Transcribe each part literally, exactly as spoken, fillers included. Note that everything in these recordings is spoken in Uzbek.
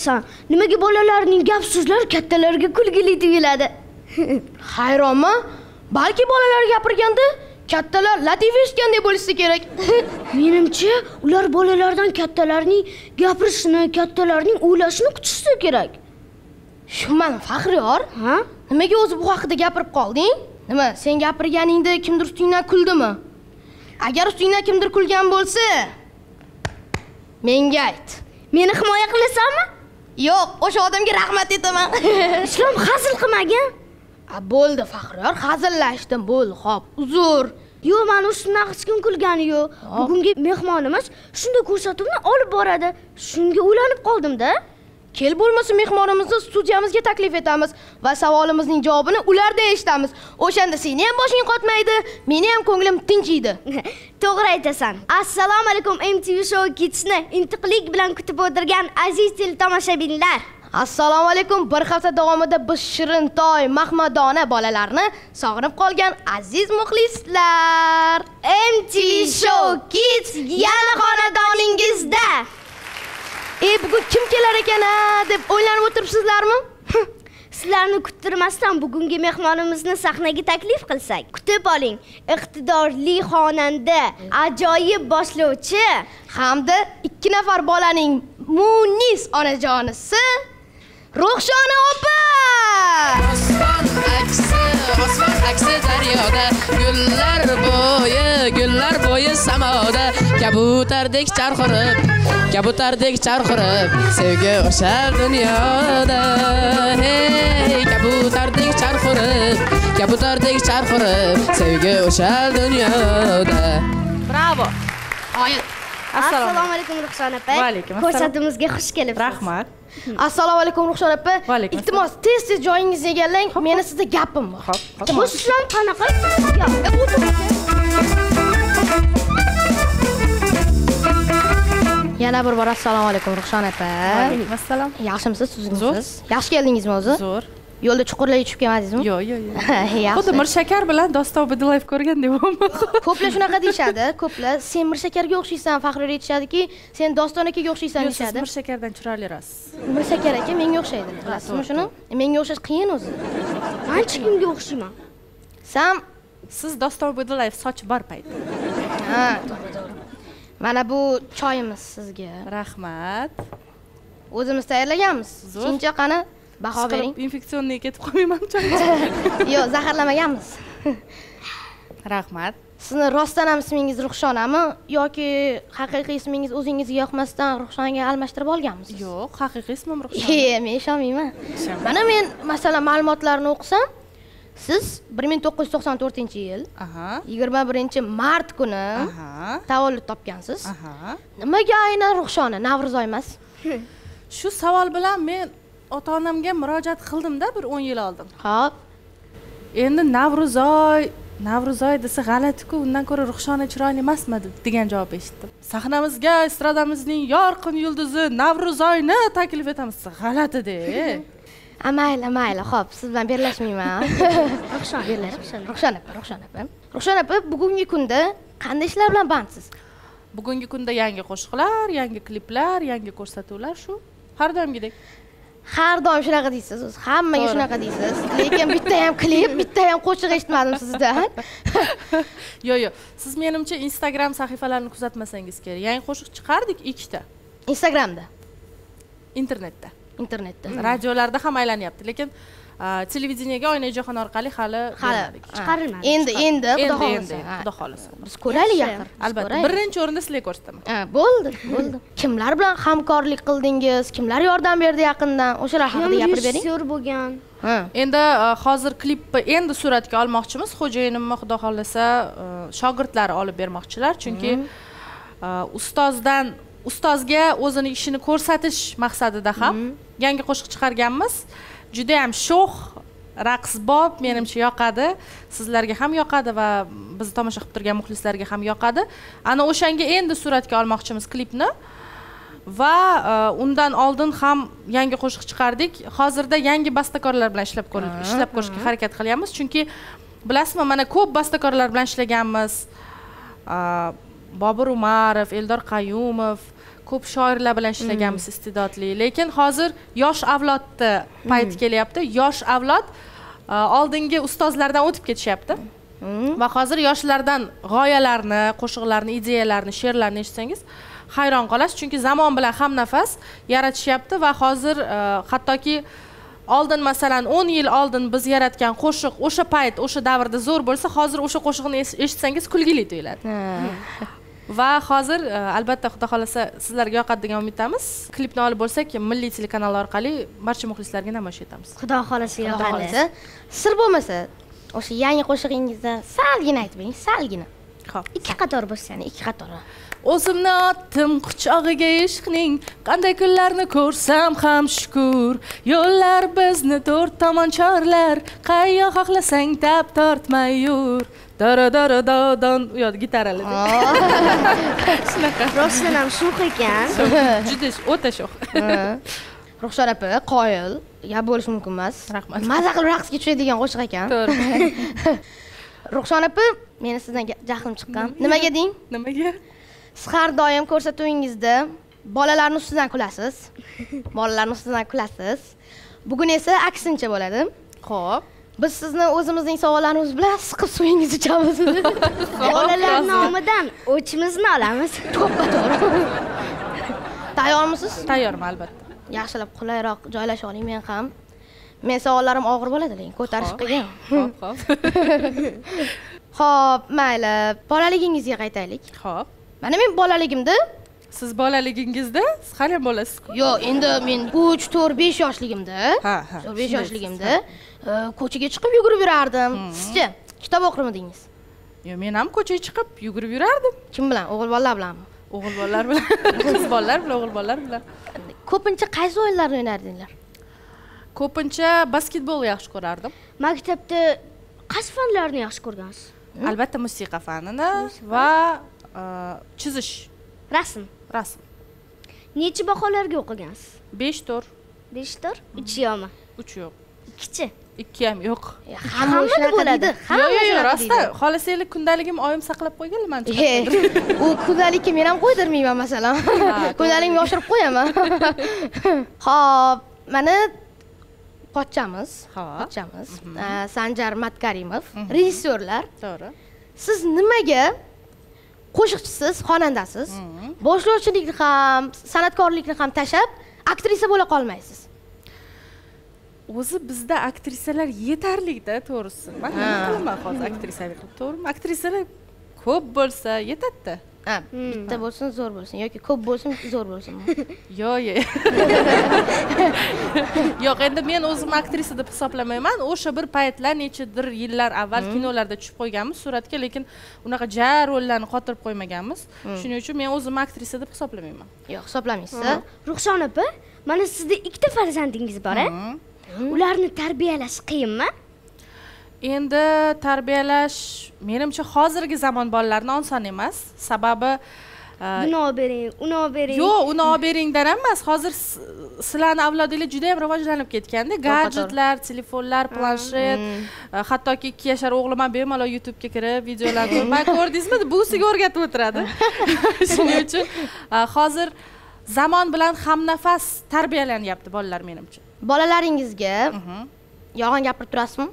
aytsan, nimaga bolalarning gap so'zlari kattalarga kulgili tuyuladi? Hayronman, balki bolalar gapirganda kattalar latifa eshitgandek bo'lsa kerak. Menimcha, ular bolalardan kattalarning gapirishini, kattalarning o'ylashini kutishsa kerak. Shuman Faxriyor, ha? Nimaga o'zi bu haqida gapirib qolding? Nima, sen gapirganingda kimdir ustingdan kuldimi? Agar ustingdan kimdir kulgan bo'lsa, menga ayt. Meni himoya qilasanmi? Yo'q, o'sha odamga rahmat aytaman. Islom hazil qilmagan. A bo'ldi Faxriyor, hazillashdim, bo'ldi, xo'p, uzr. Yo'q, men ustidan hech kim kulgani yo'q. Bugungi mehmonimiz shunday ko'rsatuvni olib boradi. Shunga o'ylanib qoldim-da. Kel bo'lmasa mehmonimizni studiyamizga taklif etamiz va savolimizning javobini ulardan eshitamiz. O'shanda seni ham boshing qotmaydi, meni ham ko'nglim tinchiydi. To'g'ri aytasan. Assalomu alaykum M T V Show Kidsni intiqlik bilan kutib o'tirgan aziz teletomoshabinlar. Assalomu alaykum. Bir hafta davomida biz shirin toy, mahmadona bolalarni sog'inib qolgan aziz muxlislar. M T V Show Kids yana xonadoningizda. E bugun kim kelar ekan deb o'ylanib o'tiribsizlarmi? Sizlarni kuttirmasdan bugungi mehmonimizni sahnaga taklif qilsak, kutib oling. Iqtidorli xonanda, ajoyib boshlovchi hamda ikki nafar bolaning munis onajonisi Ruxshona opa. Osmon aksi, osmon aksi daryoda, gullar bo'yi, gullar bo'yi samoda, kabutardek charxurib, kabutardek charxurib, sevgi o'shal dunyoda. Hey, kabutardek charxurib, kabutardek charxurib, sevgi o'shal dunyoda. Bravo. Oyi. Assalomu alaykum Ruxshona opa. Va alaykum assalom. Ko'rsatimizga xush kelibsiz. Rahmat. Assalomu alaykum Ruxshona opa. Va alaykum Iltimos, tez-tez joyingizni egallang. Meni sizda gapim bor. Xo'p. Xo'sh, Islom qanaqa? Yana bir bor assalomu alaykum Ruxshona opa. Va alaykum assalom. Yaxshimisiz, tuzukmisiz? Yaxshi keldingizmi o'zi? Zo'r. Yo'lda chuqurlarga tushib kelmadingizmi? Yo'q, yo'q, yo'q. Yaxshi. Xuddi Mirshakar bilan Doston Live ko'rgandek bo'ldi. Ko'plar shunaqa deyshadi. Ko'plar sen Mirshakarga o'xshaysan, Faxriyor aytishadiki, sen Doston akaga o'xshaysan deyshadi. Siz Mirshakardan chiroylirasiz. Mirsakar aka menga o'xshaydi. Bilasizmi shuni? Menga o'xshash qiyin o'zi. Men kimga o'xshayman? Sen Siz Doston Live sochi bor payti. ha, to'g'ri, to'g'ri. Mana bu choyimiz sizga. Rahmat. O'zimiz tayyorlaganmiz. Zo'r. Shuncha qani baho bering. Infeksionniy ketib qolmayman choy. Yo'q, zaharlamaganmiz. Rahmat. Sizni rostdan ham ismingiz Ruxshonami yoki haqiqiy ismingiz o'zingizga yoqmasdan Ruxshonaga almashtirib olganmisiz? Yo'q, haqiqiy ismim Ruxshona. E, men ishonmayman. Mana men masalan ma'lumotlarni o'qisam, siz bir ming to'qqiz yuz to'qson to'rtinchi yil Aha. yigirma birinchi mart kuni Aha. tavallud topgansiz. Aha. Nimaga aynan Ruxshona, Navro'zoy emas? Shu savol bilan men ota-onamga murojaat qildim-da bir o'n yil oldin. Xo'p. Endi Navro'zoy, Navro'zoy desa g'alati-ku, undan ko'ra Ruxshona chiroyli emasmi degan javob eshitdim. Sahnamizga estradamizning yorqin yulduzi Navro'zoyni taklif etamiz. G'alati-da. Amayli, amayli. Xo'p, siz bilan birlashmayman. Ruxshona, Ruxshona, Ruxshona, Ruxshona. Ruxshona, bugungi kunda qanday ishlar bilan bandsiz? Bugungi kunda yangi qo'shiqlar, yangi kliplar, yangi ko'rsatuvlar shu. Har doimgidek. Har doim shunaqa deysiz, o'zi hammaga shunaqa deysiz. Lekin bitta ham klip, bitta ham qo'shiq eshitmadim sizdan. Yo'q, yo'q. Siz menimcha Instagram sahifalarini kuzatmasangiz kerak. Yangi qo'shiq chiqardik ikkita. Instagramda, Internetda. internetda. Radiolarda ham aylanyapti, lekin televideniyega Oynajahon orqali hali Hali chiqarilmadi. Endi, endi, xudo endi, xolasa. endi, xudo xolasa. Biz ko'raylik axir. Albatta, birinchi o'rinda sizlarga ko'rsataman. Ha, bo'ldi, bo'ldi. Kimlar bilan hamkorlik qildingiz? Kimlar yordam berdi yaqindan? O'shalar haqida gapirib bering. Rejissyor bo'lgan. Ha. Endi hozir klipni endi suratga olmoqchimiz. Xo'jayinimni xudo xolasa shogirdlari olib bermoqchilar, chunki ustozdan ustozga o'zini ishini ko'rsatish maqsadida ham yangi qo'shiq chiqarganmiz. Juda ham sho'x, raqsbob, menimcha yoqadi. Sizlarga ham yoqadi va bizni tomosha qilib turgan muxlislarga ham yoqadi. Ana o'shanga endi suratga olmoqchimiz klipni. Va undan oldin ham yangi qo'shiq chiqardik. Hozirda yangi bastakorlar bilan ishlab ko'rib, ishlab ko'rishga harakat qilyapmiz, chunki bilasizmi, mana ko'p bastakorlar bilan ishlaganmiz. Bobur Umarov, Eldor Qayumov, ko'p shoirlar bilan ishlaganmiz iste'dodli, lekin hozir yosh avlodda payt kelyapti. Yosh avlod oldingi ustozlardan o'tib ketishyapti. Va hozir yoshlardan g'oyalarni, qo'shiqlarni, ideyalarni, she'rlarni eshitsangiz hayron qolasiz, chunki zamon bilan hamnafas yaratishyapti va hozir hattoki oldin masalan o'n yil oldin biz yaratgan qo'shiq o'sha payt, o'sha davrda zo'r bo'lsa, hozir o'sha qo'shiqni eshitsangiz kulgili tuyuladi. Va hozir albatta xudo xolasa sizlarga yoqadi degan umiddamiz. Klipni olib bo'lsak, milliy telekanal orqali barcha muxlislarga namoyish etamiz. Xudo xolasa yoqadi. Sir bo'lmasa, o'sha yangi qo'shig'ingizda salgina aytib bering, salgina. Xo'p. Ikki qator bo'lsa, ikki qator. O'zimni otdim quchog'iga ishqning, qanday kunlarni ko'rsam ham shukur. Yo'llar bizni to'rt tomon chorlar, qayyoq xohlasang tap tortmay yur. Dara dara don, u yo'q gitarali. Shunaqa. Rostdan ham sho'x ekan. Juda o'ta sho'x. Ruxshor opa, qoyil, gap bo'lishi mumkin emas. Rahmat. Maza qilib raqsga tushadigan qo'shiq ekan. To'g'ri. Ruxshor opa, meni sizdan jahlim chiqqan. Nimaga deng? Nimaga? Siz har doim ko'rsatuvingizda bolalarning ustidan kulasiz. Bolalarning ustidan kulasiz. Bugun esa aksincha bo'ladi. Xo'p. Biz sizni o'zimizning savollarimiz bilan siqib suyingiz ichamiz. Bolalar nomidan o'chimizni olamiz. To'ppa-to'g'ri. Tayyormisiz? Tayyorman albatta. Yaxshilab qulayroq joylashib oling men ham. Men savollarim og'ir bo'ladi, lekin ko'tarish qiyin. Xo'p, xo'p. Xo'p, mayli. Bolaligingizga qaytaylik. Xo'p. Mana men bolaligimda, Siz bolaligingizda, siz hali ham bolasiz-ku. yo'q, endi men uch, to'rt, besh yoshligimda, Ha, ha. besh yoshligimda ko'chaga chiqib yugurib yurardim. Sizchi, kitob o'qirmidingiz? Yo, men ham ko'chaga chiqib yugurib yurardim. Kim bilan? O'g'il bolalar bilanmi? O'g'il bolalar bilan, qiz bolalar bilan, o'g'il bolalar bilan. Ko'pincha qaysi o'yinlarni o'ynardinglar? Ko'pincha basketbolni yaxshi ko'rardim. Maktabda qaysi fanlarni yaxshi ko'rgansiz? Albatta musiqa fanini va chizish, Rasm. rasm. Necha baholarga o'qigansiz? besh to'rt, besh to'rt, uch yo'qmi? uch yo'q. Ikkichi. ikki ham yo'q. Hammada bo'ladi. Yo'q, yo'q, yo'q, rostda. Xolasanglar kundaligim oyim saqlab qo'yganlar men chiqib. U kundalikka men ham qo'ydirmayman masalan. Kundaligimni yoshirib qo'yaman. Xo'p, mana pochchamiz, pochchamiz, Sanjar Matkarimov, rejissyorlar. To'g'ri. Siz nimaga qo'shiqchisiz, xonandasiz, boshlovchilikni ham, san'atkorlikni ham tashab, aktrisa bo'la qolmaysiz? O'zi bizda aktrisalar yetarli-da, to'g'risi. Men qilaman hozir aktrisalik qilib, to'g'rimi? Aktrisalar ko'p bo'lsa yetadi-da. Ha, bitta bo'lsin, zo'r bo'lsin yoki ko'p bo'lsin, zo'r bo'lsin. Yo'q, yo'q. Yo'q, endi men o'zimni aktrisa deb hisoblamayman. O'sha bir paytlar, nechadir yillar avval kinolarda tushib qo'yganmiz suratga, lekin unaqa ja rollarni qotirib qo'ymaganmiz. Shuning uchun men o'zimni aktrisa deb hisoblamayman. Yo'q, hisoblamaysiz. Ruxshon opa, mana sizda ikkita farzandingiz bor-a? Ularni tarbiyalash qiyinmi? Endi tarbiyalash menimcha hozirgi zamon bolalarini oson emas. Sababi buni olib bering, uni olib bering. Yo'q, uni olib beringdan emas. Hozir sizlarning avlodinglar juda ham rivojlanib ketganda, gadjetlar, telefonlar, planshet, hattoki ikki yashar o'g'lim ham bemalol YouTube'ga kirib videolar ko'rmay, ko'rdingizmi? Busiga o'rgatib o'tiradi. Shuning uchun hozir zamon bilan hamnafas tarbiyalanyapti bolalar menimcha. Bolalaringizga yolg'on gapirib turasizmi?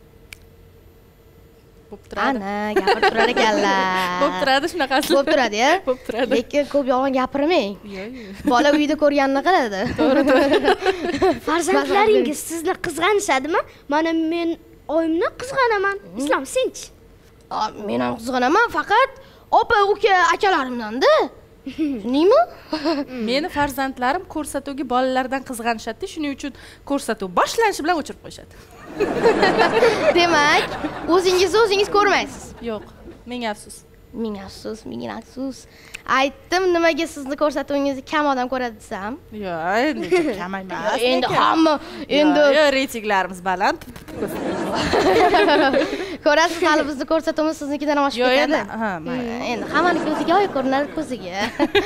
Bo'p turadi. Ana, gapirib turar ekanlar. Bo'p turadi shunaqasi. Bo'p turadi-ya? Bo'p turadi. Lekin ko'p yolg'on gapirmang. Yo'q, yo'q. Bola uyda ko'rganini qiladi. To'g'ri, to'g'ri. Farzandlaringiz sizni qizg'anishadimi? Mana men oyimni qizg'anaman. Islom, senchi? Men ham qizg'anaman, faqat opa, uka, akalarimdan-da. Nima? Meni farzandlarim ko'rsatuvga bolalardan qizg'anishadi, shuning uchun ko'rsatuv boshlanishi bilan o'chirib qo'yishadi. Demak, o'zingizni o'zingiz ko'rmaysiz. Yo'q, menga afsus. Menga afsus, menga afsus. Aytdim, nimaga sizni ko'rsatuvingizni kam odam ko'radi desam? Yo'q, endi kam emas. Endi hamma, endi yo'q, reytinglarimiz baland. Ko'rasiz, hali bizni ko'rsatuvimiz siznikidan ham oshib ketadi. Yo'q, ha, mayli. Endi hammaning ko'ziga oy ko'rinar, ko'ziga.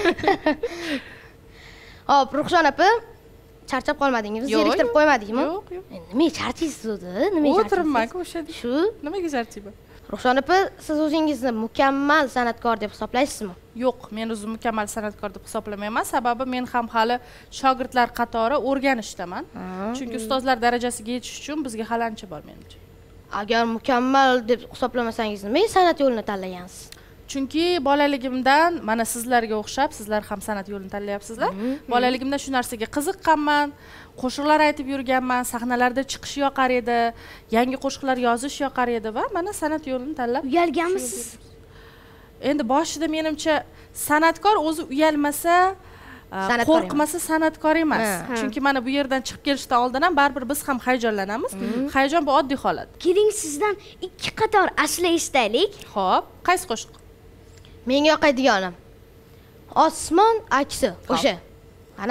Hop, Ruxshon opa, charchab qolmadingizmi? Zeriktirib qo'ymadingmi? Yo'q, yo'q. Endi nima charchaysiz o'zi? Nima charchaysiz? O'tiribman-ku o'sha. Shu? Nimaga charchayman? Ruxshon opa, siz o'zingizni mukammal san'atkor deb hisoblaysizmi? Yo'q, men o'zim mukammal san'atkor deb hisoblamayman. Sababi men ham hali shogirdlar qatori o'rganishdaman. Chunki ustozlar darajasiga yetish uchun bizga hali ancha bor menimcha. Agar mukammal deb hisoblamasangiz nima san'at yo'lini tanlagansiz? Chunki bolaligimdan mana sizlarga o'xshab, sizlar ham san'at yo'lini tanlayapsizlar. Bolaligimda shu narsaga qiziqqanman, qo'shiqlar aytib yurganman, sahnalarda chiqish yoqar edi, yangi qo'shiqlar yozish yoqar edi va mana san'at yo'lini tanlab Uyalganmisiz? Endi boshida menimcha san'atkor o'zi uyalmasa, qo'rqmasa san'atkor emas. Chunki mana bu yerdan chiqib kelishdan oldin ham baribir biz ham hayajonlanamiz. Hayajon bu oddiy holat. Keling sizdan ikki qator ashula eshitaylik. Xo'p, qaysi qo'shiq? Menga yoqadiganim. Osmon aksi. O'sha. Mana.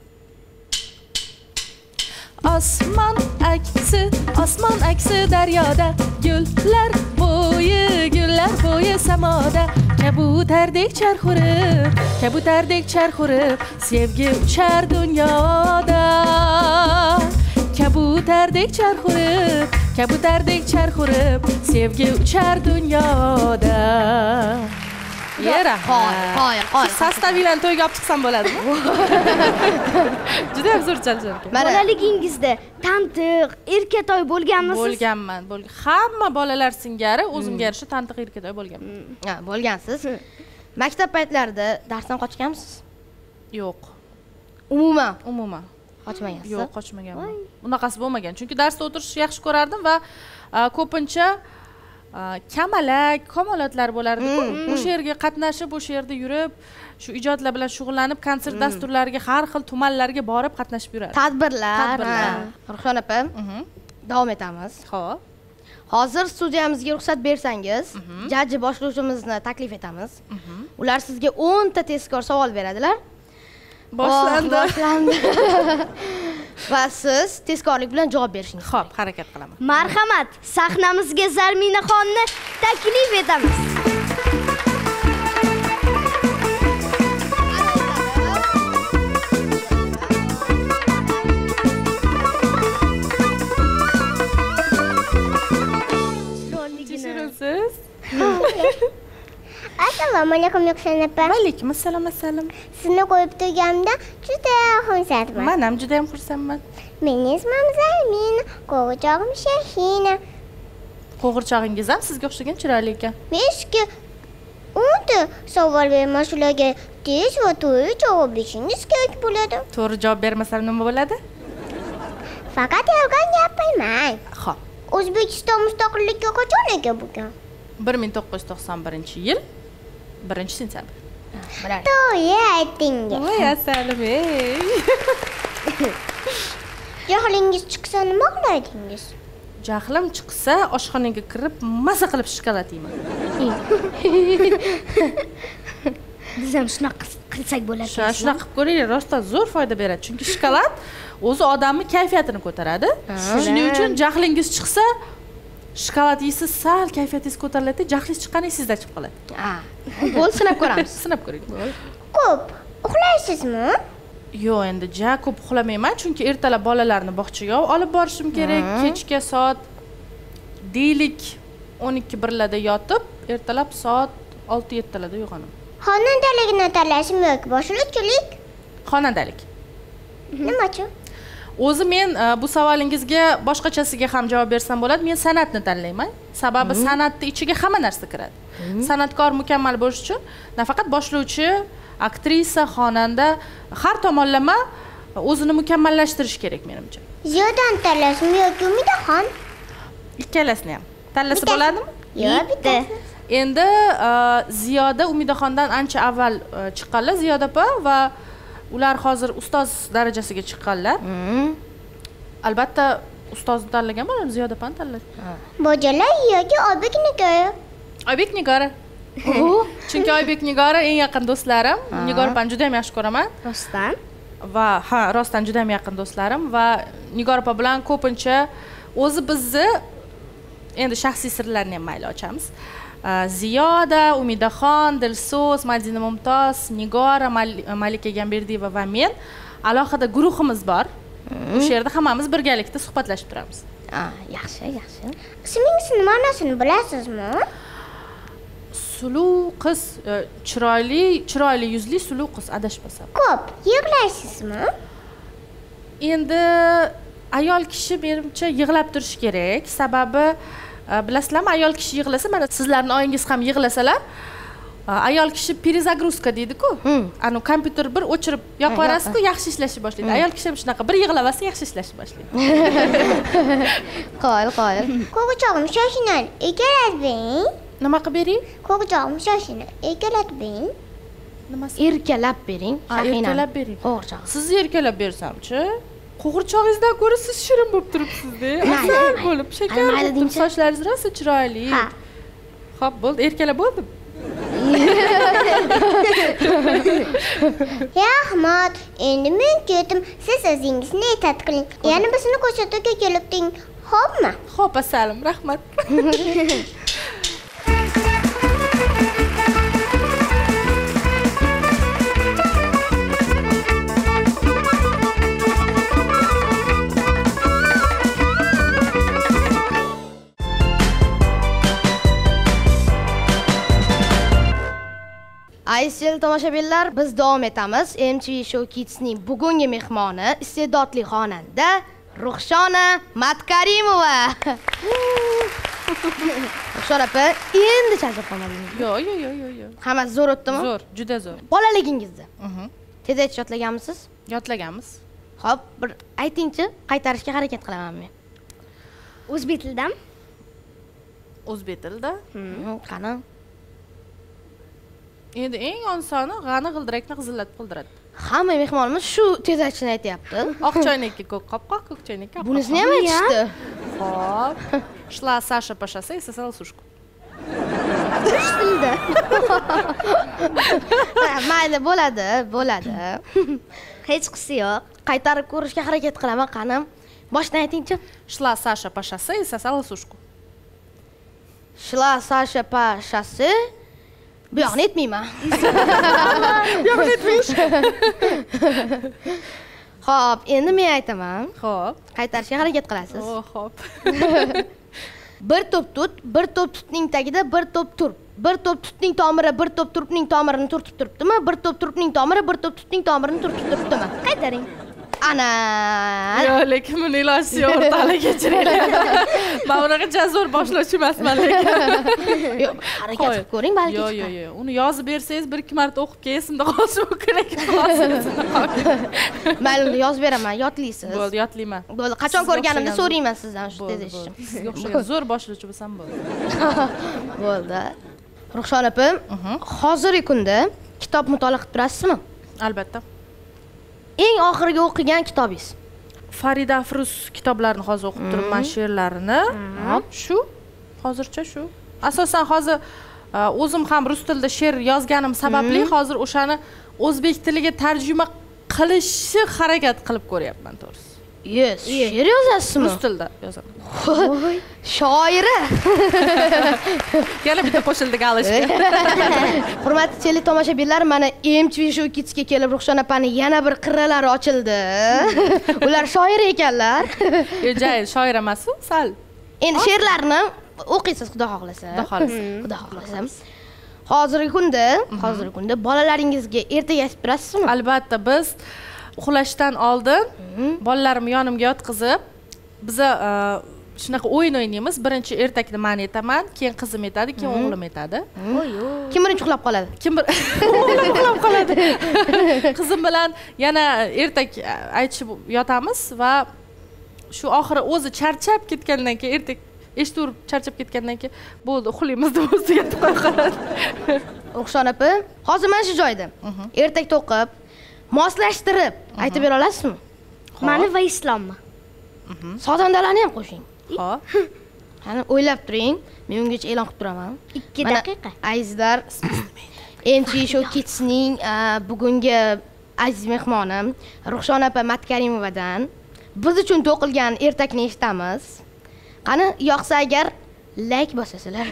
Osmon aksi, osmon aksi daryoda, gullar bo'yi, gullar bo'yi samoda, kabutardek charxurib, kabutardek charxurib, sevgi uchar dunyoda. Kabutardek charxurib, kabutardek charxurib, sevgi uchar dunyoda. Yera. Qo'y, qo'y, qo'y. Sastavilan to'yga olib chiqsam bo'ladimi? Juda ham zo'r chalishar ekan. Bolaligingizda tantiq, erkatoy bo'lganmisiz? Bo'lganman, bo'lgan. Hamma bolalar singari o'zimga yarasha tantiq erkatoy bo'lganman. Ha, bo'lgansiz. Maktab paytlarida darsdan qochganmisiz? Yo'q. Umuman, Umuman. qochmagansiz. Yo'q, qochmaganman. Bunaqasi bo'lmagan. Chunki darsda o'tirishni yaxshi ko'rardim va ko'pincha kamalak, kamolatlar bo'lardi-ku. O'sha yerga qatnashib, o'sha yerda yurib, shu ijodlar bilan shug'ullanib, konsert dasturlariga, har xil tumanlarga borib qatnashib yurardim. Tadbirlar. Tadbirlar. Ruxshon opa, davom etamiz. Xo'p. Hozir studiyamizga ruxsat bersangiz, jajji boshlovchimizni taklif etamiz. Ular sizga o'n ta tezkor savol beradilar. Boshlandi. Boshlandi. Va siz tezkorlik bilan javob berishingiz. Xo'p, harakat qilaman. Marhamat, sahnamizga Zarminaxonni taklif etamiz. Kechirasiz? Assalomu alaykum Ruxshon opa. Va alaykum assalom, assalom. Sizni qo'yib turganimda juda xursandman. Men ham juda ham xursandman. Mening ismim Zarmina, qo'g'irchog'im Shahina. Qo'g'irchog'ingiz ham sizga o'xshagan chiroyli ekan. Men sizga o'nta savol beraman, shularga tez va to'g'ri javob berishingiz kerak bo'ladi. To'g'ri javob bermasam nima bo'ladi? Faqat yolg'on gapirmang. Xo'p. O'zbekiston mustaqillikka qachon ega bo'lgan? bir ming to'qqiz yuz to'qson birinchi yil birinchi sentyabr. Biladi. To'g'ri aytdingiz. Voy assalam ey. Jahlingiz chiqsa nima qilardingiz? Jahlim chiqsa, oshxonaga kirib, maza qilib shokolad yeyman. Biz ham shunaqa qilsak bo'ladi. Shunaqa qilib ko'ringlar, rostdan zo'r foyda beradi. Chunki shokolad o'zi odamning kayfiyatini ko'taradi. Shuning uchun jahlingiz chiqsa, shokolad yeysiz, sal kayfiyatingiz ko'tariladi, jahlingiz chiqqanda esingizdan chiqib qoladi. Ha. Bo'ldi, sinab ko'ramiz. Sinab ko'ring. Ko'p uxlaysizmi? Yo'q, endi ja ko'p uxlamayman, chunki ertalab bolalarni bog'chaga olib borishim kerak. Kechga soat deylik o'n ikki birlarda yotib, ertalab soat olti yetti larda uyg'onaman. Xonandalikni tanlaysizmi yoki boshlovchilik? Xonandalik. Nima uchun? O'zi men bu savolingizga boshqachasiga ham javob bersam bo'ladi. Men san'atni tanlayman. Sababi san'atning ichiga hamma narsa kiradi. San'atkor mukammal bo'lish uchun nafaqat boshlovchi, aktrisa, xonanda, har tomonlama o'zini mukammallashtirish kerak menimcha. Ziyodan tanlaysizmi yoki Umidaxon? Ikkalasini ham tanlasa bo'ladimi? Yo'q, bitta. Endi Ziyoda Umidaxondan ancha avval chiqqanlar, Ziyoda opa va ular hozir ustoz darajasiga chiqqanlar. Albatta ustozni tanlagan bo'laman, Ziyoda opani tanladim. Bojalar yoki Oybek Nigora? Oybek Nigora. Chunki Oybek Nigora eng yaqin do'stlarim. Nigora opani juda ham yaxshi ko'raman. Rostdan? Va ha, rostdan juda ham yaqin do'stlarim va Nigora opa bilan ko'pincha o'zi bizni endi shaxsiy sirlarni ham mayli ochamiz. Ziyoda, Umidaxon, Dilso'z, Madina Mumtoz, Nigora, Malika Gamberdiyeva va men alohida guruhimiz bor. O'sha yerda hammamiz birgalikda suhbatlashib turamiz. Ha, yaxshi, yaxshi. Ismingizni ma'nosini bilasizmi? Suluv qiz, chiroyli, chiroyli yuzli suluv qiz adashmasam. Ko'p yig'laysizmi? Endi ayol kishi menimcha yig'lab turishi kerak. Sababi bilasizlarmi, ayol kishi yig'lasa, mana sizlarning oyingiz ham yig'lasalar, ayol kishi перезагрузка deydi-ku. Ani kompyuter bir o'chirib yoqaverasiz-ku, yaxshi ishlashni boshlaydi. Ayol kishi ham shunaqa bir yig'lavasa, yaxshi ishlashni boshlaydi. Qo'yil, qo'yil. Qo'g'irchog'im shoshinal egalab bering. Nima qilib bering? Qo'g'irchog'im shoshinal egalab bering. Nimasi? Erkalab bering. Erkalab bering. Qo'g'irchoq. Sizni erkalab bersam-chi? Qo'g'irchog'ingizdan ko'ra siz shirin bo'lib turibsiz-da. Asal bo'lib, shakar bo'lib, sochlaringiz rosa chiroyli. Ha. Xo'p, bo'ldi, erkalab bo'ldim. Rahmat. Endi men ketdim. Siz o'zingizni e'tiqod qiling. Yana bizni ko'rsatuvga kelib ting. Xo'pmi? Xo'p, asalim, rahmat. Aziz tomoshabinlar, biz davom etamiz. M T V Show Kids'ning bugungi mehmoni iste'dodli xonanda Ruxshona Matkarimova. Ruxshona opa, endi charchab qolmadingizmi? Yo'q, yo'q, yo'q, yo'q, yo'q. Hammasi zo'r o'tdimi? Zo'r, juda zo'r. Bolaligingizda. Mhm. Tez aytish yodlaganmisiz? Yodlaganmiz. Xo'p, bir aytingchi, qaytarishga harakat qilaman men. O'zbek tilidan? O'zbek tilida. Qani? Endi eng osoni g'ani g'ildirakni g'izillatib qildiradi. Hamma mehmonimiz shu tez aytishni aytyapti. Oq choynakka ko'k qopqoq, ko'k choynakka qopqoq. Bunisini ham aytishdi. Xo'p. Шла Саша по шоссе и сосала сушку. Rus tilida. Mayli, bo'ladi, bo'ladi. Hech qisi yo'q. Qaytarib ko'rishga harakat qilaman, qani. Boshdan aytingchi. Шла Саша по шоссе и сосала сушку. Shla Sasha pa shasi. Bu yoqni aytmayman. Yo'q, aytmaysh. Xo'p, endi men aytaman. Xo'p. Qaytarishga harakat qilasiz. Oh, xo'p. Bir top tut, bir top tutning tagida bir top turp. Bir top tutning tomiri, bir top turpning tomirini turtib turibdimi? Bir top turpning tomiri, bir top tutning tomirini turtib turibdimi? Qaytaring. Ana. Yo'q, lekin buni iloji yo'q, o'rtalik kechiringlar. Men unaqa jazor boshlovchi emasman lekin. Yo'q, harakat qilib ko'ring, balki. Yo'q, yo'q, yo'q. Uni yozib bersangiz, bir ikki marta o'qib keyin esimda qolishi mumkin ekan. Mayli, yozib beraman, yodlaysiz. Bo'ldi, yodlayman. Bo'ldi, qachon ko'rganimda so'rayman sizdan shu tez ishim. Sizga o'xshagan zo'r boshlovchi bo'lsam bo'ldi. Bo'ldi. Ruxshona opa, hozirgi kunda kitob mutolaa qilib turasizmi? Albatta. Eng oxirgi o'qigan kitobingiz? Farida Afrus kitoblarini hozir o'qib turibman, she'rlarini. Shu, hozircha shu. Asosan hozir o'zim ham rus tilida she'r yozganim sababli hozir o'shani o'zbek tiliga tarjima qilishni harakat qilib ko'ryapman, to'g'risi. Yes, she'r yozasizmi? Rus tilida yozaman. Shoira. Yana bitta qo'shildi galashka. Hurmatli tele tomoshabinlar, mana M T V Show Kids'ga kelib Ruxshona opani yana bir qirralari ochildi. Ular shoir ekanlar. Yo'q, shoir emas-ku, sal. Endi she'rlarni o'qiysiz, Xudo xohlasa. Xudo xohlasa. Xudo xohlasa. Hozirgi kunda, hozirgi kunda bolalaringizga ertaga aytib turasizmi? Albatta, biz uxlashdan oldin bolalarimni yonimga yotqizib, biza shunaqa o'yin o'ynaymiz. Birinchi ertakni men aytaman, keyin qizim aytadi, keyin o'g'lim aytadi. Kim birinchi uxlab qoladi? Kim bir o'g'lim uxlab qoladi. Qizim bilan yana ertak aytishib yotamiz va shu oxiri o'zi charchab ketgandan keyin ertak eshitib charchab ketgandan keyin bo'ldi, uxlaymiz deb o'ziga aytib qo'yadi. Ruxshona opa, hozir mana shu joyda ertak to'qib, moslashtirib aytib bera olasizmi? Mani va islomni. Sozandalarni ham qo'shing. Xo'p. Qani o'ylab turing, men ungacha e'lon qilib turaman. ikki daqiqa. Azizlar, M T V Show Kids'ning bugungi aziz mehmoni Ruxshona opa Matkarimovadan biz uchun to'qilgan ertakni eshitamiz. Qani, yoqsa agar like bosasizlar.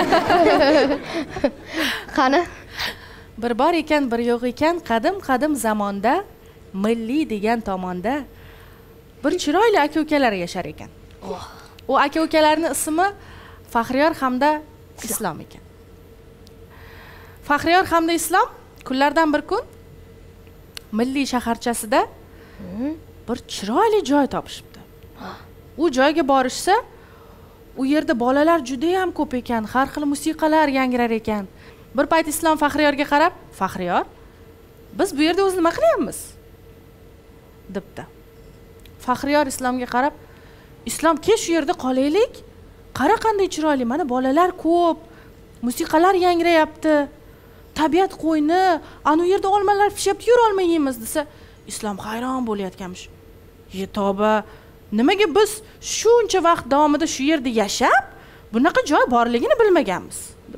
Qani, bir bor ekan, bir yo'q ekan, qadim-qadim zamonda milliy degan tomonda bir chiroyli aka-ukalar yashar ekan. u aka ukalarning ismi Faxriyor hamda Islom ekan. Faxriyor hamda Islom kunlardan bir kun milliy shaharchasida bir chiroyli joy topishibdi. U joyga borishsa, u yerda bolalar juda ham ko'p ekan, har xil musiqalar yangrar ekan. Bir payt Islom Faxriyorga qarab, "Faxriyor, biz bu yerda o'zi nima qilyapmiz?" debdi. Faxriyor Islomga qarab, "Islom, kel shu yerda qolaylik. Qara qanday chiroyli, mana bolalar ko'p, musiqalar yangrayapti. Tabiat qo'yni, ana u yerda olmalar pishyapti, yura olmaymiz" desa, Islom hayron bo'layotganmish. "Ye tavba, nimaga biz shuncha vaqt davomida shu yerda yashab, bunaqa joy borligini bilmaganmiz?"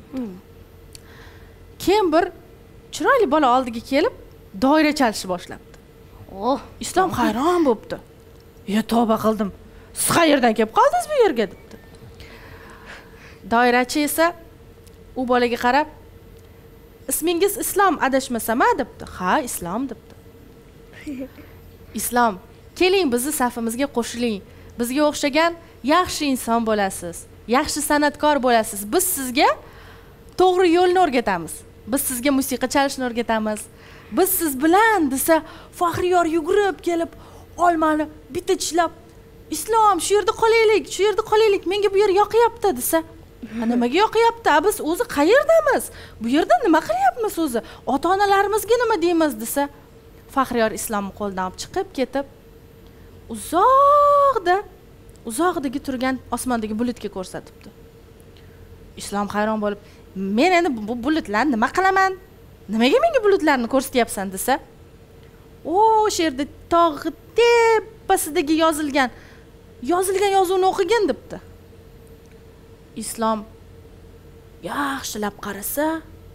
Keyin bir chiroyli bola oldiga kelib, doira chalishni boshlabdi. Oh, Islom hayron bo'libdi. "Ye tavba qildim. Siz qayerdan kelib qoldingiz bu yerga?" debdi. Doirachi esa u bolaga qarab, "Ismingiz Islom adashmasam-a?" debdi. "Ha, Islom" debdi. "Islom, keling bizni safimizga qo'shiling. Bizga o'xshagan yaxshi inson bo'lasiz, yaxshi san'atkor bo'lasiz. Biz sizga to'g'ri yo'lni o'rgatamiz. Biz sizga musiqa chalishni o'rgatamiz. Biz siz bilan" desa, Faxriyor yugurib kelib, olmani bitta tishlab, "Islom, shu yerda qolaylik, shu yerda qolaylik. Menga bu yer yoqyapti" desa, "Nimaga yoqyapti? Biz o'zi qayerdamiz? Bu yerda nima qilyapmiz o'zi? Ota-onalarimizga nima deymiz?" desa, Faxriyor Islomni qo'ldan olib chiqib ketib, uzoqda, uzoqdagi turgan osmondagi bulutga ko'rsatibdi. Islom hayron bo'lib, "Men endi bu bulutlarni nima qilaman? Nimaga menga bulutlarni ko'rsatyapsan?" desa, "O, o'sha yerda tog'i tepasidagi yozilgan, yozilgan yozuvni o'qigin" debdi. Islom yaxshilab qarasa,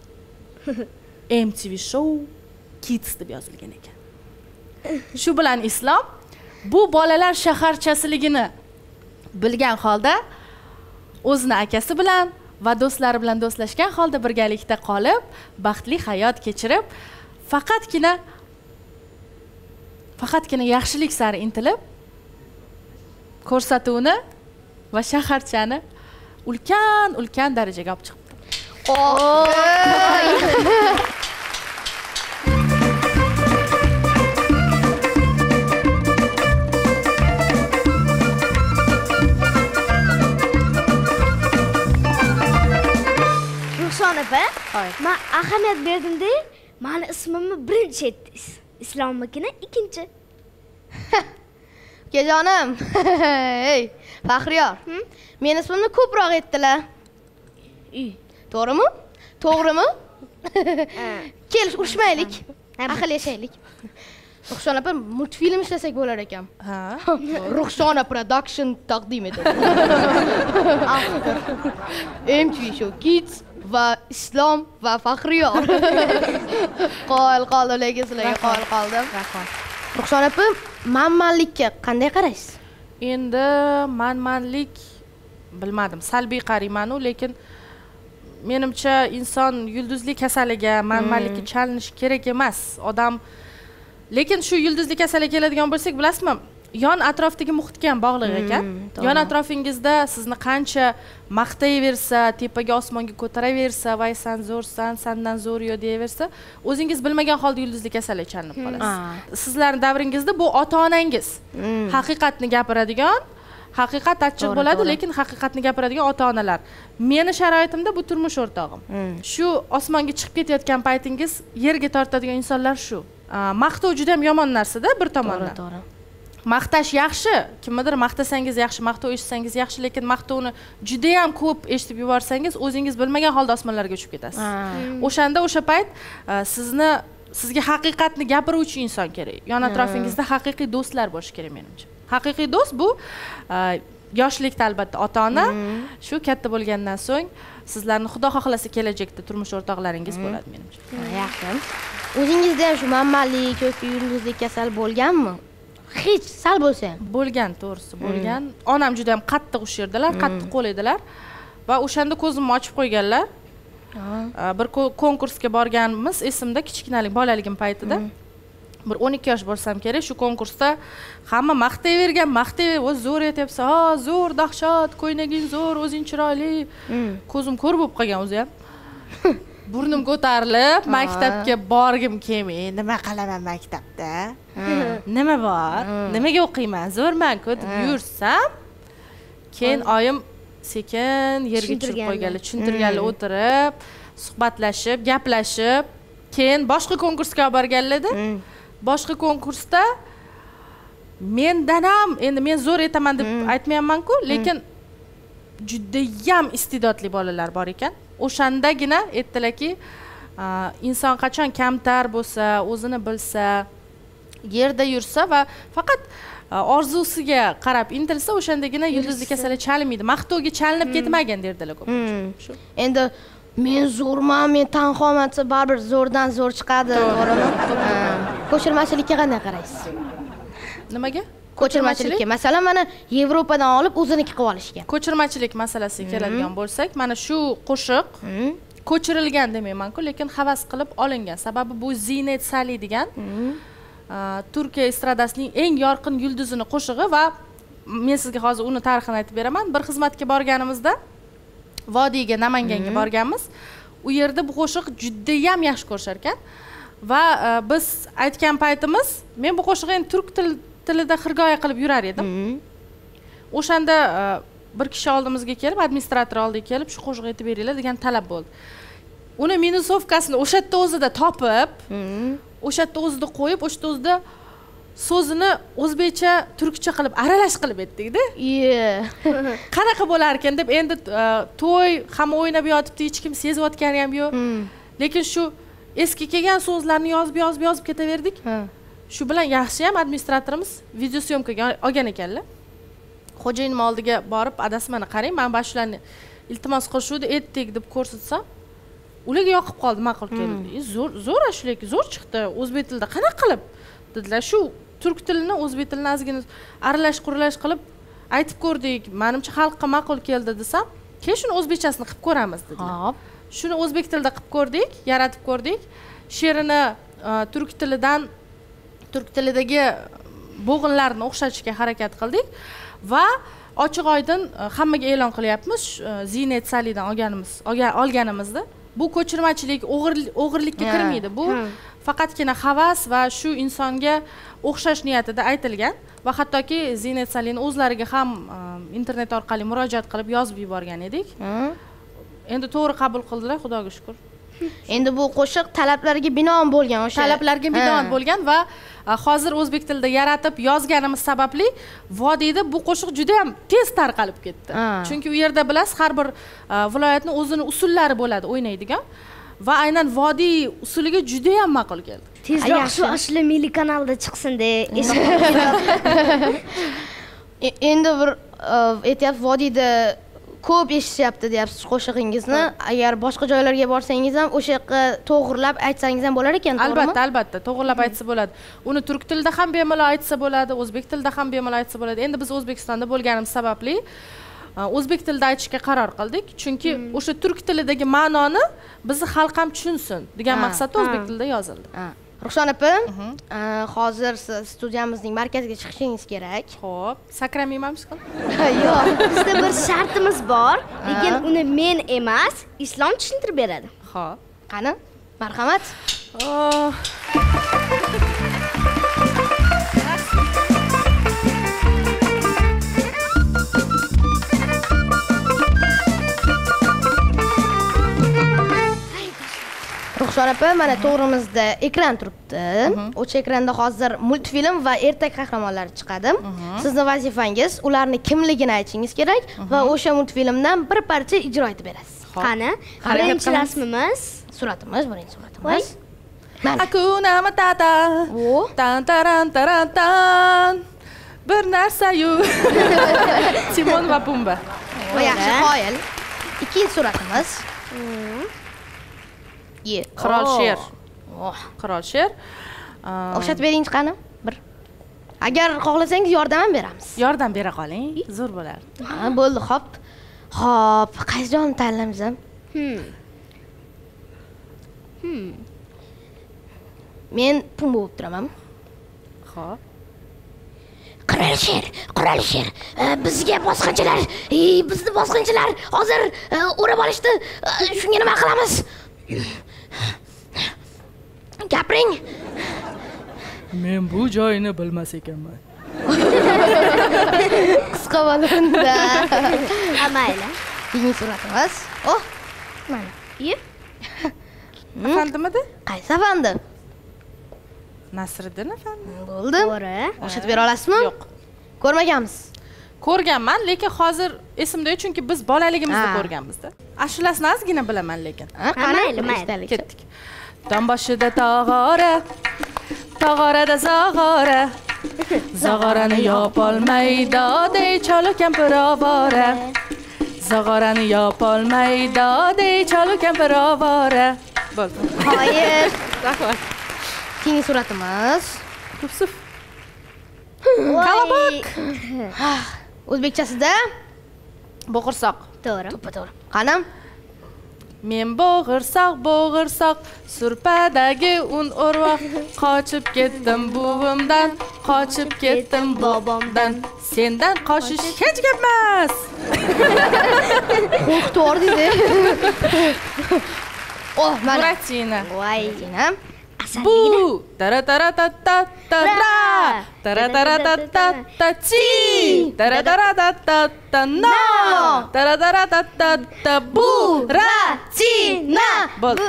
M T V Show Kids deb yozilgan ekan. Shu bilan Islom bu bolalar shaharchasiligini bilgan holda o'zini akasi bilan va do'stlari bilan do'stlashgan holda birgalikda qolib, baxtli hayot kechirib, faqatgina faqatgina yaxshilik sari intilib, ko'rsatuvni va shaharchani ulkan ulkan darajaga olib chiqibdi. Ruxson opa, men ahamiyat berdim-da, meni ismimni birinchi aytdingiz. Islomnikini ikkinchi. Ukajonim. Ey, Faxriyor. Men ismimni ko'proq aytdilar. To'g'rimi? To'g'rimi? Kel, urushmaylik. Aql yashaylik. Ruxson opa, multfilm ishlasak bo'lar ekan. Ha. Ruxsona Production taqdim etadi. M T V Show Kids va Islom va Faxriyor. Qo'l qoldi, lekin sizlarga qo'l qoldi. Rahmat. Ruxson opa, manmanlikka qanday qaraysiz? Endi manmanlik bilmadim, salbiy qarayman-u, lekin menimcha inson yulduzlik kasaliga, manmanlikka chalinish kerak emas. Odam lekin shu yulduzlik kasaliga keladigan bo'lsak, bilasizmi? Yon atrofdagi muhitga ham bog'liq ekan. Yon atrofingizda sizni qancha maqtayversa, tepaga osmonga ko'taraversa, "Voy san zo'rsan, sandan zo'r yo" deyaversa, o'zingiz bilmagan holda yulduzlik kasaliga chalinib qolasiz. Sizlarning davringizda bu ota-onangiz haqiqatni gapiradigan, haqiqat achchiq bo'ladi, lekin haqiqatni gapiradigan ota-onalar. Meni sharoitimda bu turmush o'rtog'im. Shu osmonga chiqib ketayotgan paytingiz yerga tortadigan insonlar shu. Maqtov juda ham yomon narsa-da bir tomondan. To'g'ri. Maqtash yaxshi, kimnidir maqtasangiz yaxshi, maqtov eshitsangiz yaxshi, lekin maqtovni juda ham ko'p eshitib yuborsangiz, o'zingiz bilmagan holda osmonlarga uchib ketasiz. O'shanda o'sha payt sizni sizga haqiqatni gapiruvchi inson kerak. Yon atrofingizda haqiqiy do'stlar bo'lishi kerak menimcha. Haqiqiy do'st bu yoshlikda albatta ota-ona, shu katta bo'lgandan so'ng sizlarni xudo xohlasa kelajakda turmush o'rtoqlaringiz bo'ladi menimcha. Yaxshi. O'zingizda ham shu manmanlik yoki yulduzlik kasal bo'lganmi? Hech sal bo'lsa ham. Bo'lgan, to'g'risi bo'lgan. Onam juda ham qattiq o'sha yerdalar, qattiq qo'l edilar va o'shanda ko'zimni ochib qo'yganlar. Bir konkursga borganmiz, esimda kichkinalik bolaligim paytida. bir o'n ikki yosh bo'lsam kerak. Shu konkursda hamma maqtayvergan, maqtay, "O, zo'r aytyapsan. Ha, zo'r, dahshat, ko'ynaging zo'r, o'zing chiroyli." Ko'zim ko'r bo'lib qolgan o'zi ham. Burnim ko'tarilib, maktabga borgim kelmay, nima qilaman maktabda? Nima bor? Nimaga o'qiyman? Zo'rman-ku deb yursam, keyin oyim sekin yerga tushib qo'yganlar, tushuntirganlar, o'tirib, suhbatlashib, gaplashib, keyin boshqa konkursga olib borganlar-da. Boshqa konkursda mendan ham endi men zo'r aytaman deb aytmayapman-ku, lekin juda ham iste'dodli bolalar bor ekan. O'shandagina aytdilarki, inson qachon kamtar bo'lsa, o'zini bilsa, yerda yursa va faqat orzusiga qarab intilsa, o'shandagina yulduzli kasallik chalinmaydi. Maqtovga chalinib ketmagan derdilar ko'pincha. Endi men zo'rman, men tanhoman desa baribir zo'rdan zo'r chiqadi, to'g'rimi? Ko'chirmachilikka qanday qaraysiz? Nimaga? Ko'chirmachilikka. Masalan, mana Yevropadan olib o'ziniki qilib olishgan. Ko'chirmachilik masalasiga keladigan bo'lsak, mana shu qo'shiq ko'chirilgan demayman-ku, lekin havas qilib olingan. Sababi bu Zinet Sali degan Turkiya estradasining eng yorqin yulduzini qo'shig'i va men sizga hozir uni tarixini aytib beraman. Bir xizmatga borganimizda Vodiyga, Namanganga borganmiz. U yerda bu qo'shiq juda ham yaxshi ko'rishar ekan va biz aytgan paytimiz, men bu qo'shiqni endi turk tili tilida xirgoya qilib yurar edim. O'shanda bir kishi oldimizga kelib, administrator oldiga kelib, shu qo'shiq aytib beringlar degan talab bo'ldi. Uni minusovkasini o'sha yerda o'zida topib, o'sha yerda o'zida qo'yib, o'sha yerda o'zida so'zini o'zbekcha, turkcha qilib aralash qilib aytdik-da. Qanaqa bo'lar ekan deb endi to'y hamma o'ynab yotibdi, hech kim sezayotgani ham yo'q. Lekin shu eski kelgan so'zlarni yozib, yozib, yozib ketaverdik. Shu bilan yaxshi ham administratorimiz video syomkaga olgan ekanlar. Xo'jayinim oldiga borib, adasi mana qarang, men mana shularni iltimos qilishuvdi, aytdik deb ko'rsatsam, ularga yoqib qoldi, ma'qul keldi. Zo'r, zo'r ashulaki, zo'r chiqdi. O'zbek tilida qanaqa qilib dedilar. Shu turk tilini o'zbek tilini ozgina aralash quralash qilib aytib ko'rdik. Menimcha xalqqa ma'qul keldi desam, keyin shuni o'zbekchasini qilib ko'ramiz dedilar. Hop. Shuni o'zbek tilida qilib ko'rdik, yaratib ko'rdik. She'rini turk tilidan turk tilidagi bo'g'inlarni o'xshatishga harakat qildik va ochiq oydin hammaga e'lon qilyapmiz. Zinet Salidan olganimiz, olganimizda bu ko'chirmachilik, o'g'irlikka kirmaydi. Bu faqatgina havas va shu insonga o'xshash niyatida aytilgan va hattoki Zinet Salini o'zlariga ham internet orqali murojaat qilib yozib yuborgan edik. Endi to'g'ri qabul qildilar, Xudoga shukr. Endi bu qo'shiq talablarga binoan bo'lgan, o'sha talablarga binoan bo'lgan va hozir o'zbek tilida yaratib yozganimiz sababli Vodiyda bu qo'shiq juda ham tez tarqalib ketdi. Chunki u yerda bilasiz, har bir viloyatning o'zini usullari bo'ladi o'ynaydigan va aynan Vodiy usuliga juda ham ma'qul keldi. Tezroq shu ashula milliy kanalda chiqsin-da. Endi bir aytyapsiz, Vodiyda ko'p eshityapti deyapsiz qo'shig'ingizni. Agar boshqa joylarga borsangiz ham o'sha yoqqa to'g'rilab aytsangiz ham bo'lar ekan, to'g'rimi? Albatta, albatta, to'g'rilab aytsa bo'ladi. Uni turk tilida ham bemalol aytsa bo'ladi, o'zbek tilida ham bemalol aytsa bo'ladi. Endi biz O'zbekistonda bo'lganimiz sababli o'zbek tilida aytishga qaror qildik, chunki o'sha turk tilidagi ma'noni bizni xalq ham tushunsin degan maqsadda o'zbek tilida yozildi. Ruxshon opa, hozir siz studiyamizning markaziga chiqishingiz kerak. Xo'p, sakramaymanmiz qil? Yo'q, bizda bir shartimiz bor, lekin uni men emas, Islom tushuntirib beradi. Xo'p, qani? Marhamat. Ruxshon opa, mana to'g'rimizda ekran turibdi. O'sha ekranda hozir multfilm va ertak qahramonlari chiqadi. Sizning vazifangiz ularni kimligini aytishingiz kerak va o'sha multfilmdan bir parcha ijro etib berasiz. Qani? Birinchi rasmimiz, suratimiz, birinchi suratimiz. Hakuna Matata. Tan taran taran tan. Bir narsa-yu. Timon va Pumba. Yaxshi, qoyil. Ikkinchi suratimiz. Ye, Qirol sher. Oh, Qirol sher. O'xshatib bering qani? Bir. Agar xohlasangiz yordam ham beramiz. Yordam bera qoling, zo'r bo'lardi. Ha, bo'ldi, xo'p. Xo'p, qaysi joyni tanlaymiz ham? Hmm. Hmm. Men Pumba bo'lib turaman. Xo'p. Qurolsher, qurolsher. Bizga bosqinchilar, bizni bosqinchilar hozir o'rab olishdi. Shunga nima qilamiz? Gapiring. Men bu joyni bilmas ekanman. Qisqa bo'lganda. Amayla. Bizning suratimiz. Oh, mana. Yi. Afandimidi? Qaysi afandi? Nasriddin afandi. Bo'ldi. To'g'ri. O'xshatib bera olasizmi? Yo'q. Ko'rmaganmiz. Ko'rganman, lekin hozir esimda yo'q, chunki biz bolaligimizda Ha. ko'rganmiz-da. Ashulasini ozgina bilaman lekin. Ha, qani? Mayli, mayli. Ketdik. Damboshida tog'ora, tog'orada zog'ora. Zog'orani yopolmaydi, dey cholu kampir ovora. Zog'orani yopolmaydi, dey cholu kampir ovora. Bo'ldi. Xo'p. Rahmat. Keyingi suratimiz. Yusuf. Qalabaq. O'zbekchasida Bo'g'irsoq. To'g'ri. to'ppa-to'g'ri. Qani? Men bo'g'irsoq, bo'g'irsoq, surpadagi un o'rvoq, qochib ketdim buvimdan, qochib ketdim bobomdan. Sendan qochish hech gap emas. Qo'rqitib yubordingiz. Oh, mana. Buratino. Voy. Yana. Bu tara tara ta ta ta ra, tara tara ta ta ta chi, tara tara ta ta ta no, tara tara ta ta ta bu ra chi na. Bo'ldi.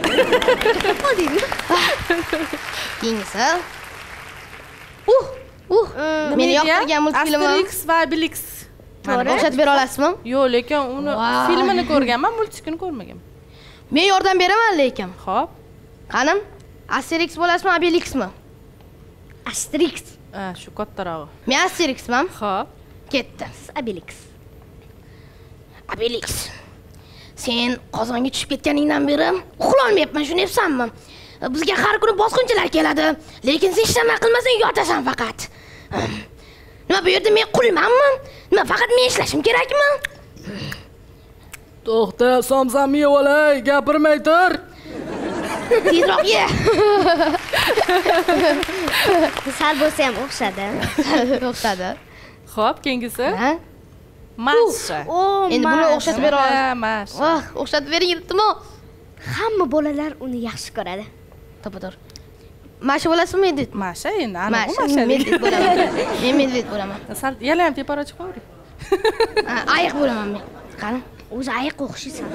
Keyingisi. Uh, uh. Meni yoqtirgan multfilmim. Asterix va Obelix. To'g'ri. O'xshatib bera olasizmi? Yo'q, lekin uni Wow. filmini ko'rganman, multikini ko'rmaganman. Men yordam beraman lekin. Xo'p. Qani? Asterix bo'lasizmi, Obelixmi? Asterix. Ha, shu kattarog'i. Men Asterixman. Xo'p. Ketdi. Obelix. Obelix. Sen Qozonga tushib ketganingdan beri uxlolmayapman, shuni aytsammi? Bizga har kuni bosqinchilar keladi, lekin sen hech nima qilmasang yotasan faqat. Nima bu yerda men qulmanmi? Nima faqat men ishlashim kerakmi? To'xta, somsam yevolay, gapirmay tur. Tezroq ye. Sal bo'lsa ham o'xshadi. To'xtadi. Xo'p, keyingisi. Ha? Masha. O, Endi buni o'xshatib bera olasiz. Ha, Masha. Voh, o'xshatib bering, iltimos. Hamma bolalar uni yaxshi ko'radi. To'ppa-to'g'ri. Masha bo'lasizmi, Medved? Masha endi ana bu Masha, Masha. Medved bo'laman. Men Medved bo'laman. Sal yana ham tepara chiqavering. Ha, ayiq bo'laman men. Qani? O'zi ayiqqa o'xshaysan.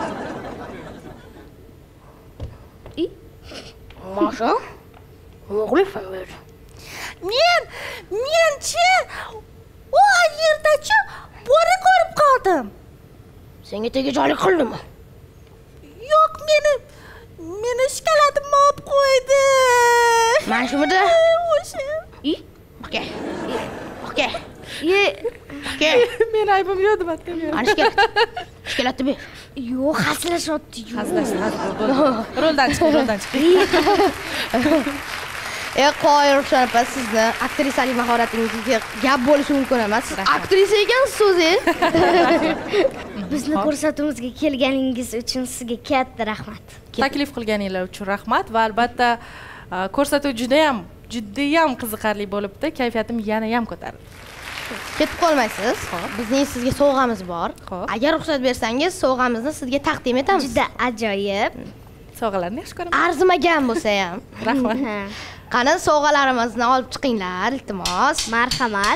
I? Masha? Nima qilyapsan bu yerda? Men, menchi u yerdachi bora ko'rib qoldim. Senga tegajoqlik qildimi? Yo'q, meni meni shkoladim olib qo'ydi. Mana shumida? O'sha. I? Okey. Okey. Ye, Okey. Men aybim yo'q deb aytdim. Qani shkelat? Shkelatni ber. yo'q, hazillashyapti. Hazlash, hazlash bo'ldi. Roldan chiq, roldan chiq. E, qoyil Ruxshon opa, sizni aktrisalik mahoratingizga gap bo'lishi mumkin emas. Siz aktrisa ekansiz o'zi. Bizni ko'rsatuvimizga kelganingiz uchun sizga katta rahmat. Taklif qilganinglar uchun rahmat va albatta ko'rsatuv juda ham, jiddiy ham qiziqarli bo'libdi. Kayfiyatim yana ham ko'tarildi. Ketib qolmaysiz. Bizning sizga sovg'amiz bor. Xo'p. Agar ruxsat bersangiz, sovg'amizni sizga taqdim etamiz. Juda ajoyib. Sovg'alarni yaxshi ko'raman. Arzimagan bo'lsa ham. Rahmat. Ha, Qani sovg'alarimizni olib chiqinglar, iltimos. marhamat.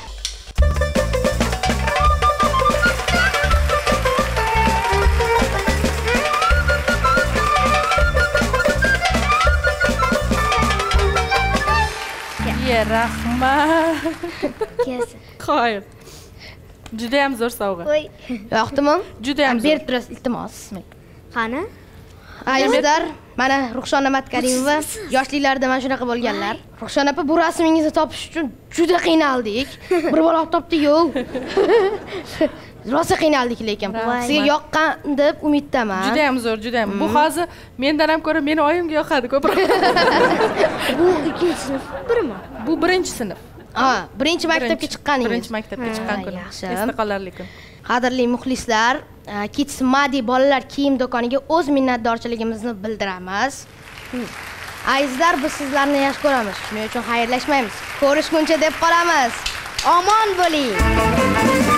Ye, rahmat. Kelsin. Qoyil. Juda ham zo'r sovg'a. Qo'y. Yoqdimi? Juda ham zo'r. berib turasiz, iltimos. Qani? Azizlar, mana Ruxshona Matkarimova yoshliklarida mana shunaqa bo'lganlar. Ruxshona opa, bu rasmingizni topish uchun juda qiynaldik. Bir bola olib topdik-ku. Rosa qiynaldik lekin. Sizga yoqqan deb umiddaman. Juda ham zo'r, juda ham. Bu hozir mendan ham ko'ra meni oyimga yoqadi ko'proq. Bu ikkinchi sinf birmi? Bu birinchi sinf. Ha, birinchi maktabga chiqqaningiz. Birinchi maktabga chiqqan kun. yaxshi. Esda qolarli kun. Qadrli muxlislar, Kids Madi bolalar kiyim do'koniga o'z minnatdorchiligimizni bildiramiz. Azizlar, biz sizlarni yaxshi ko'ramiz. Shuning uchun xayrlashmaymiz. Ko'rishguncha deb qolamiz. Omon bo'ling.